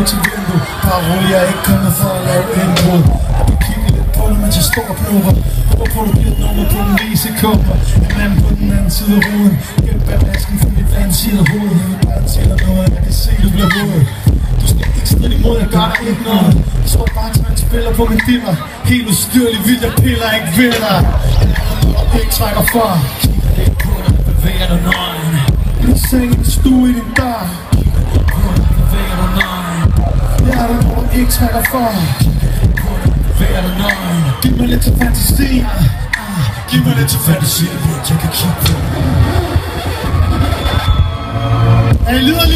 til vindue. Bare rolig, jeg er ikke kommet for at lave indbrud. Jeg vil kigge lidt på dig, mens jeg står og knupper. Håber på, du bliver et nummer på den vise kupper. En mand på den anden side af ruden. Gennem bag masken fra mit vandside af hovedet. Jeg vil bare tælle noget, jeg kan se, du bliver hovedet. Du skal ikke stride imod, jeg gør dig ikke noget. Jeg står bare til en spiller på min dimmer. Helt ustyrlig, vildt, jeg piller ikke ved dig. Jeg ikke trækker for. Kigger lidt på dig, bevæger dig nøgen. Min seng, en stue i din dør. Kigger lidt på dig, bevæger dig nøgen. Jeg er der, hvor du ikke trækker for. Kigger lidt på dig, bevæger dig nøgen. Giv mig lidt til fantasi. Giv mig lidt til fantasi, jeg kan kigge på. Er I liderlige?